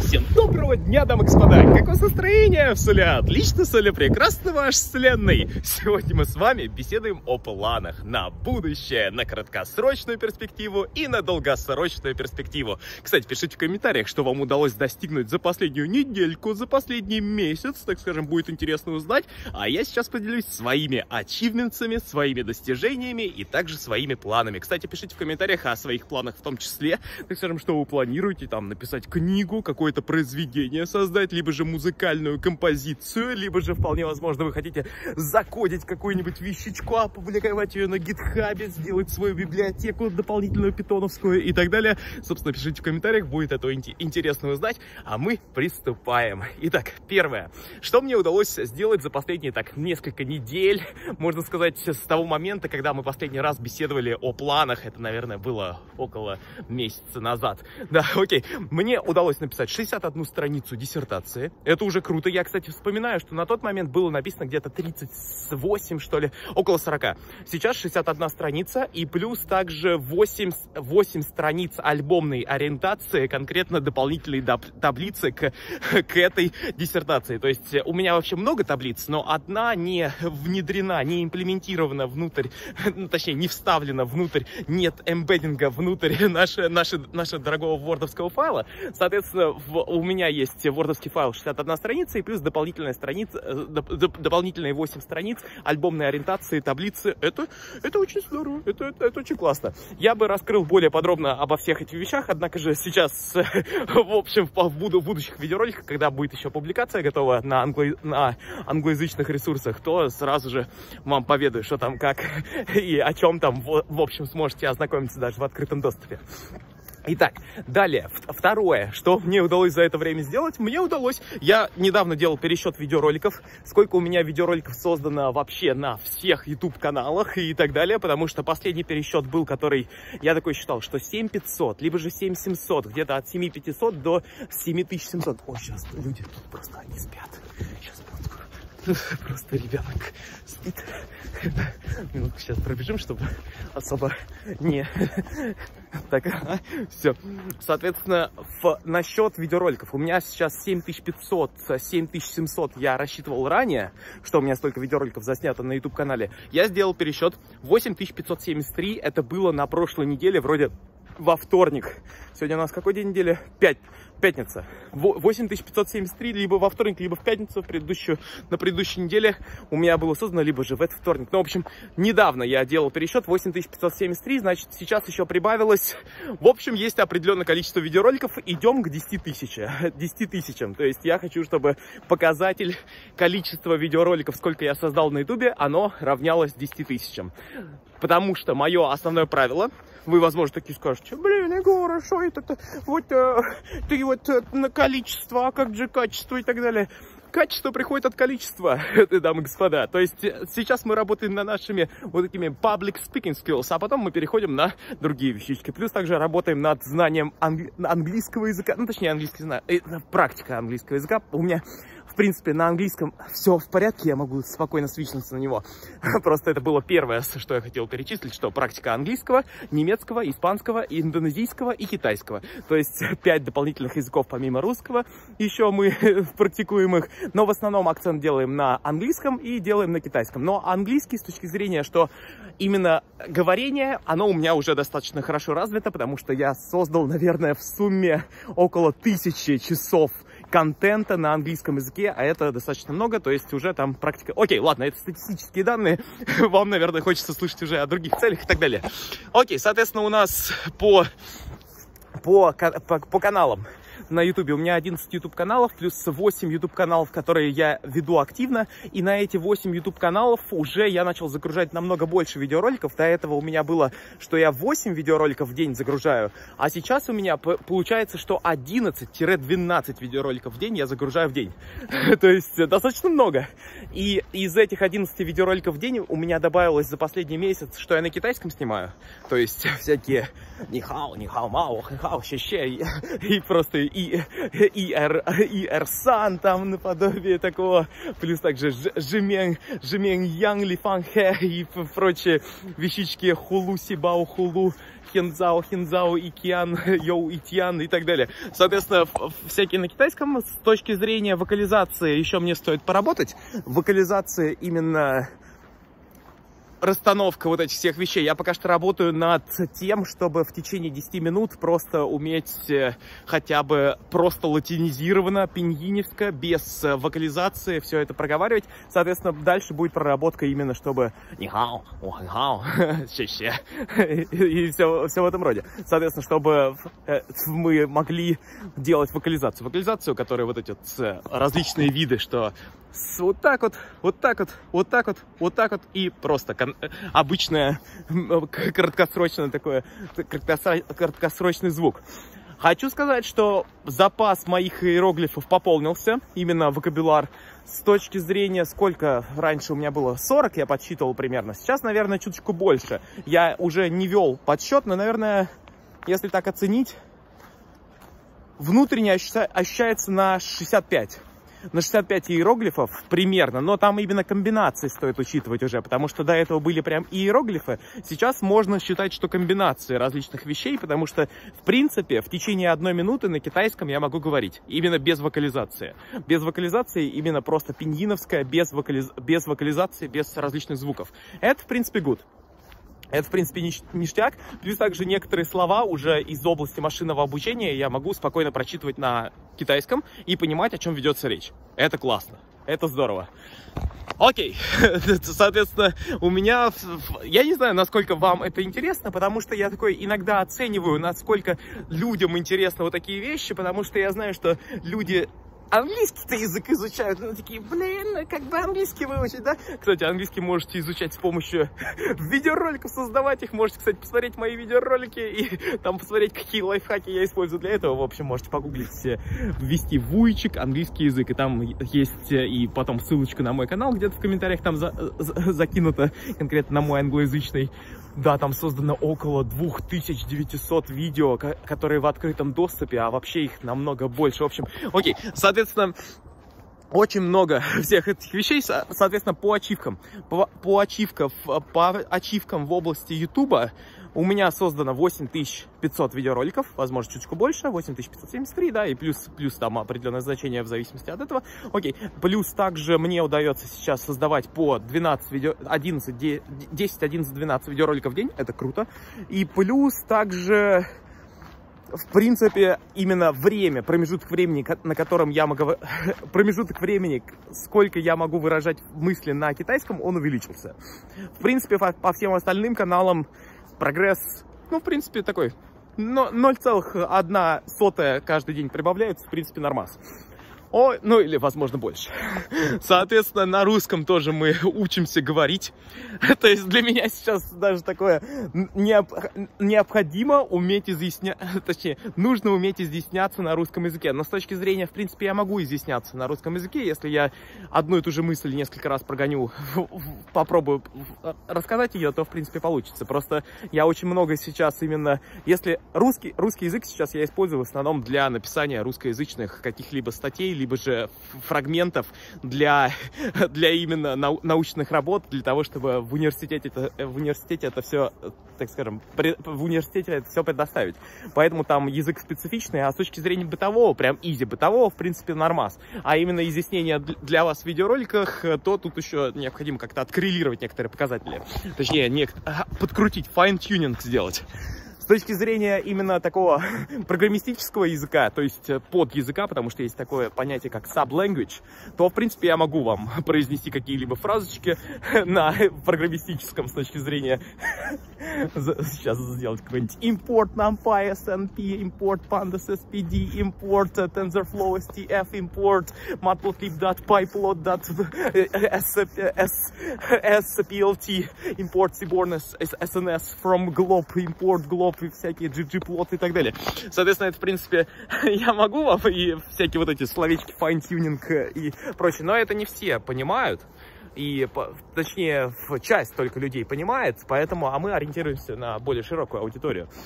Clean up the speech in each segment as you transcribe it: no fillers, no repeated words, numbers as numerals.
Всем доброго дня, дамы и господа! Как у вас настроение? Все ли отлично, все ли прекрасно, ваш вселенной? Сегодня мы с вами беседуем о планах на будущее, на краткосрочную перспективу и на долгосрочную перспективу. Кстати, пишите в комментариях, что вам удалось достигнуть за последнюю недельку, за последний месяц, так скажем, будет интересно узнать. А я сейчас поделюсь своими ачивментсами, своими достижениями и также своими планами. Кстати, пишите в комментариях о своих планах в том числе, так скажем, что вы планируете, там, написать книгу, какое-то произведение создать, либо же музыкальную композицию, либо же, вполне возможно, вы хотите закодить какую-нибудь вещичку, опубликовать ее на гитхабе, сделать свою библиотеку дополнительную питоновскую и так далее. Собственно, пишите в комментариях, будет это интересно узнать, а мы приступаем. Итак, первое. Что мне удалось сделать за последние, так, несколько недель, можно сказать, с того момента, когда мы последний раз беседовали о планах, это, наверное, было около месяца назад. Да, окей. Мне удалось написать 61 страницу диссертации. Это уже круто. Я, кстати, вспоминаю, что на тот момент было написано где-то 38, что ли, около 40. Сейчас 61 страница и плюс также 8 страниц альбомной ориентации, конкретно дополнительные таблицы к этой диссертации. То есть у меня вообще много таблиц, но одна не внедрена, не имплементирована внутрь, точнее, не вставлена внутрь, нет эмбеддинга внутрь нашего дорогого вордовского файла. Соответственно, у меня есть вордовский файл 61 страница и плюс дополнительные 8 страниц альбомной ориентации, таблицы. Это очень здорово, это очень классно. Я бы раскрыл более подробно обо всех этих вещах, однако же сейчас, в общем, в будущих видеороликах, когда будет еще публикация готова на англоязычных ресурсах, то сразу же вам поведаю, что там, как и о чем там, в общем, сможете ознакомиться даже в открытом доступе. Итак, далее, второе, что мне удалось за это время сделать, я недавно делал пересчет видеороликов, сколько у меня видеороликов создано вообще на всех YouTube-каналах и так далее, потому что последний пересчет был, который, я такой считал, что 7500, либо же 7700, где-то от 7500 до 7700. Ой, сейчас люди тут просто, они спят, сейчас просто ребенок спит. Минутку сейчас пробежим, чтобы особо не... Так, все. Соответственно, насчет видеороликов. У меня сейчас 7500, 7700 я рассчитывал ранее, что у меня столько видеороликов заснято на YouTube-канале. Я сделал пересчет. 8573 это было на прошлой неделе, вроде во вторник. Сегодня у нас какой день недели? Пятница. 8573 либо во вторник, либо в пятницу на предыдущей неделе у меня было создано, либо же в этот вторник. Ну, в общем, недавно я делал пересчет, 8573, значит, сейчас еще прибавилось. В общем, есть определенное количество видеороликов, идем к 10 тысячам. То есть я хочу, чтобы показатель количества видеороликов, сколько я создал на ютубе, оно равнялось 10 тысячам. Потому что мое основное правило, вы, возможно, такие скажете: блин, Егор, что это? Вот ты вот на количество, а как же качество и так далее. Качество приходит от количества, дамы и господа. То есть сейчас мы работаем над нашими вот такими public speaking skills, а потом мы переходим на другие вещички. Плюс также работаем над знанием английского языка, ну, точнее, английский знаю, практика английского языка. У меня, в принципе, на английском все в порядке, я могу спокойно свичнуться на него. Просто это было первое, что я хотел перечислить, что практика английского, немецкого, испанского, индонезийского и китайского. То есть 5 дополнительных языков помимо русского, еще мы практикуем их. Но в основном акцент делаем на английском и делаем на китайском. Но английский с точки зрения, что именно говорение, оно у меня уже достаточно хорошо развито, потому что я создал, наверное, в сумме около 1000 часов контента на английском языке, а это достаточно много, то есть уже там практика... Окей, ладно, это статистические данные, вам, наверное, хочется слышать уже о других целях и так далее. Окей, соответственно, у нас по каналам. На ютубе у меня 11 YouTube каналов, плюс 8 YouTube каналов, которые я веду активно. И на эти 8 YouTube каналов уже я начал загружать намного больше видеороликов. До этого у меня было, что я 8 видеороликов в день загружаю. А сейчас у меня получается, что 11-12 видеороликов в день я загружаю в день. То есть достаточно много. И из этих 11 видеороликов в день у меня добавилось за последний месяц, что я на китайском снимаю. То есть всякие нихао, нихао, мао, хихао, щеще. И просто Ирсан, там наподобие такого, плюс также Жимень Янг, Ли Фан Хэ и прочие вещички, Хулу Сибао Хулу, Хензао, Икиан, Йоу Итьян и так далее. Соответственно, всякие на китайском. С точки зрения вокализации еще мне стоит поработать. Вокализация именно... расстановка вот этих всех вещей. Я пока что работаю над тем, чтобы в течение 10 минут просто уметь хотя бы просто латинизированно, пиньиневско, без вокализации все это проговаривать. Соответственно, дальше будет проработка именно, чтобы нихао, ухао, ще-ще, и все в этом роде. Соответственно, чтобы мы могли делать вокализацию. Вокализацию, которая вот эти вот различные виды, что вот так вот, вот так вот, вот так вот, вот так вот, и просто обычное краткосрочное такое, краткосрочный звук. Хочу сказать, что запас моих иероглифов пополнился, именно вокабуляр. С точки зрения, сколько раньше у меня было, 40 я подсчитывал примерно. Сейчас, наверное, чуточку больше. Я уже не вел подсчет, но, наверное, если так оценить, внутренне ощущается на 65. На 65 иероглифов примерно, но там именно комбинации стоит учитывать уже, потому что до этого были прям иероглифы. Сейчас можно считать, что комбинации различных вещей, потому что, в принципе, в течение 1 минуты на китайском я могу говорить, именно без вокализации. Без вокализации именно просто пиньиновская, без вокализации, без различных звуков. Это, в принципе, good. Это, в принципе, ништяк. Плюс также некоторые слова уже из области машинного обучения я могу спокойно прочитывать на китайском и понимать, о чем ведется речь. Это классно. Это здорово. Окей. Соответственно, у меня... Я не знаю, насколько вам это интересно, потому что я такой иногда оцениваю, насколько людям интересны вот такие вещи, потому что я знаю, что люди... английский-то язык изучают, ну такие, блин, как бы английский выучить, да? Кстати, английский можете изучать с помощью видеороликов, создавать их. Можете, кстати, посмотреть мои видеоролики и там посмотреть, какие лайфхаки я использую для этого. В общем, можете погуглить, ввести вуйчик английский язык, и там есть и потом ссылочка на мой канал, где-то в комментариях там закинуто, конкретно на мой англоязычный. Да, там создано около 2900 видео, которые в открытом доступе, а вообще их намного больше. В общем, окей, соответственно, очень много всех этих вещей, соответственно, по ачивкам. По ачивкам в области Ютуба у меня создано 8500 видеороликов, возможно, чуть больше, 8573, да, и плюс там определенное значение в зависимости от этого. Окей, плюс также мне удается сейчас создавать по 10-11, 12 видеороликов в день, это круто. И плюс также... В принципе, именно время, промежуток времени, на котором я могу... Промежуток времени, сколько я могу выражать мысли на китайском, он увеличился. В принципе, по всем остальным каналам прогресс, ну, в принципе, такой... 0,1 каждый день прибавляется, в принципе, нормас. Ну или, возможно, больше. Соответственно, на русском тоже мы учимся говорить. То есть для меня сейчас даже такое необходимо уметь изъясняться, точнее, нужно уметь изъясняться на русском языке. Но с точки зрения, в принципе, я могу изъясняться на русском языке, если я одну и ту же мысль несколько раз прогоню, попробую рассказать ее, то, в принципе, получится. Просто я очень много сейчас именно... Если русский язык сейчас я использую в основном для написания русскоязычных каких-либо статей, либо же фрагментов для именно научных работ, для того, чтобы в университете это все, так скажем, в университете это все предоставить. Поэтому там язык специфичный, а с точки зрения бытового, прям изи бытового, в принципе, нормас. А именно изъяснение для вас в видеороликах, то тут еще необходимо как-то откоррелировать некоторые показатели. Точнее, подкрутить, fine-tuning сделать. С точки зрения именно такого программистического языка, то есть подязыка, потому что есть такое понятие, как sub-language, то, в принципе, я могу вам произнести какие-либо фразочки на программистическом с точки зрения... Сейчас сделать какой-нибудь import numpy snp, import pandas spd, import tensorflow stf, import matplotlib.pyplot.splt, import seaborn sns from glob, import glob и всякие ggplot и так далее. Соответственно, это, в принципе, я могу вам и всякие вот эти словечки fine-tuning и прочее, но это не все понимают. И, точнее, часть только людей понимает, поэтому, а мы ориентируемся на более широкую аудиторию.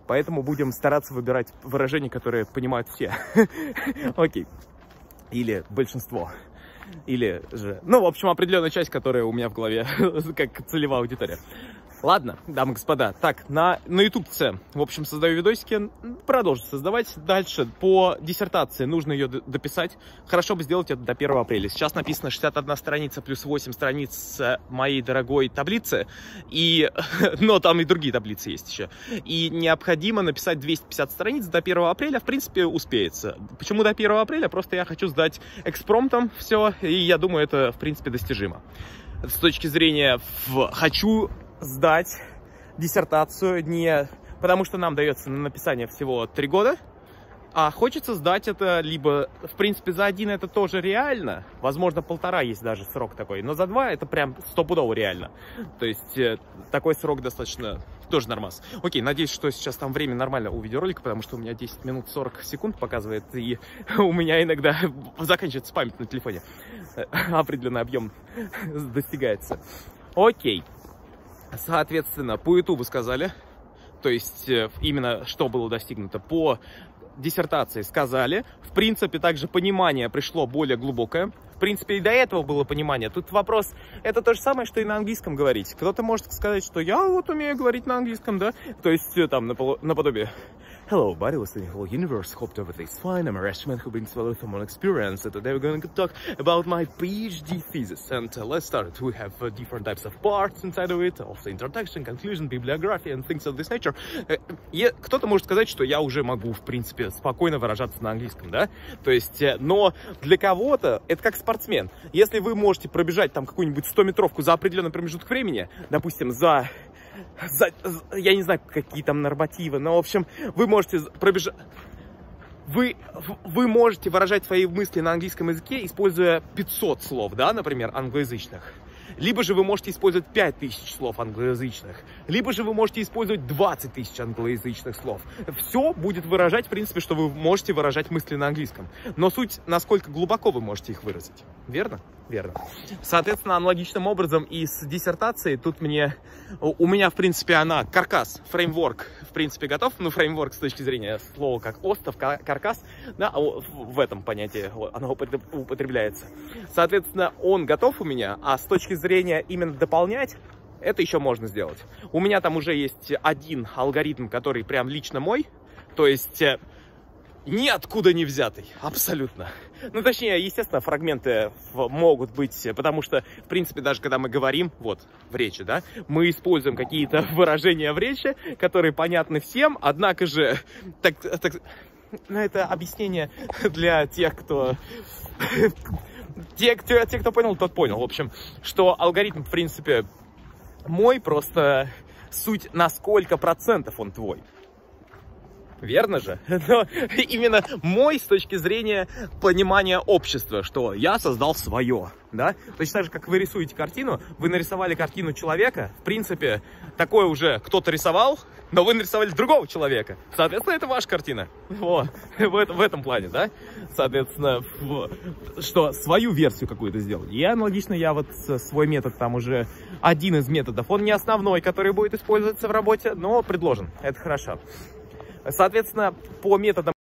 Поэтому будем стараться выбирать выражения, которые понимают все. Окей. Или большинство. Или же... Ну, в общем, определенная часть, которая у меня в голове, как целевая аудитория. Ладно, дамы и господа. Так, на ютубце, в общем, создаю видосики. Продолжу создавать. Дальше по диссертации нужно ее дописать. Хорошо бы сделать это до 1 апреля. Сейчас написано 61 страница плюс 8 страниц моей дорогой таблицы. Но там и другие таблицы есть еще. И необходимо написать 250 страниц до 1 апреля. В принципе, успеется. Почему до 1 апреля? Просто я хочу сдать экспромтом все. И я думаю, это, в принципе, достижимо. С точки зрения хочу сдать диссертацию не потому, что нам дается на написание всего 3 года, а хочется сдать это либо, в принципе, за 1 это тоже реально, возможно, 1,5 есть даже срок такой, но за 2 это прям стопудово реально. То есть такой срок достаточно тоже нормас. Окей, надеюсь, что сейчас там время нормально у видеоролика, потому что у меня 10 минут 40 секунд показывает, и у меня иногда заканчивается память на телефоне. Определенный объем достигается. Окей. Соответственно, по ютубу сказали, то есть именно что было достигнуто. По диссертации сказали. В принципе, также понимание пришло более глубокое. В принципе, и до этого было понимание. Тут вопрос, это то же самое, что и на английском говорить. Кто-то может сказать, что я вот умею говорить на английском, да? То есть там наподобие. Hello, buddy, listening to the whole universe. Hope everything's fine. I'm a Russian who brings value from all experience. And today we're going to talk about my PhD thesis. And let's start. We have different types of parts inside of it, also introduction, conclusion, bibliography, and things of this nature. Кто-то может сказать, что я уже могу, в принципе, спокойно выражаться на английском, да? То есть, но для кого-то это как спортсмен. Если вы можете пробежать там какую-нибудь 100-метровку за определенный промежуток времени, допустим, я не знаю, какие там нормативы, но, в общем, вы можете пробежать... Вы можете выражать свои мысли на английском языке, используя 500 слов, да, например, англоязычных. Либо же вы можете использовать 5000 слов англоязычных. Либо же вы можете использовать 20 000 англоязычных слов. Все будет выражать, в принципе, что вы можете выражать мысли на английском. Но суть, насколько глубоко вы можете их выразить. Верно? Верно. Соответственно, аналогичным образом и с диссертацией тут у меня, в принципе, каркас, фреймворк, в принципе, готов. Ну, фреймворк с точки зрения слова как остров, каркас, да, в этом понятии оно употребляется. Соответственно, он готов у меня, а с точки зрения именно дополнять, это еще можно сделать. У меня там уже есть один алгоритм, который прям лично мой, то есть ниоткуда не взятый, абсолютно. Ну, точнее, естественно, фрагменты могут быть, потому что, в принципе, даже когда мы говорим, вот, в речи, да, мы используем какие-то выражения в речи, которые понятны всем, однако же, ну, это объяснение для тех, кто... Те, кто понял, тот понял. В общем, что алгоритм, в принципе, мой, просто суть, на сколько процентов он твой. Верно же? Но именно мой с точки зрения понимания общества, что я создал свое, да? Точно так же, как вы рисуете картину, вы нарисовали картину человека, в принципе, такое уже кто-то рисовал, но вы нарисовали другого человека. Соответственно, это ваша картина. Вот. В этом плане, да? Соответственно, что свою версию какую-то сделать. И аналогично я вот свой метод, там уже один из методов, он не основной, который будет использоваться в работе, но предложен. Это хорошо. Соответственно, по методам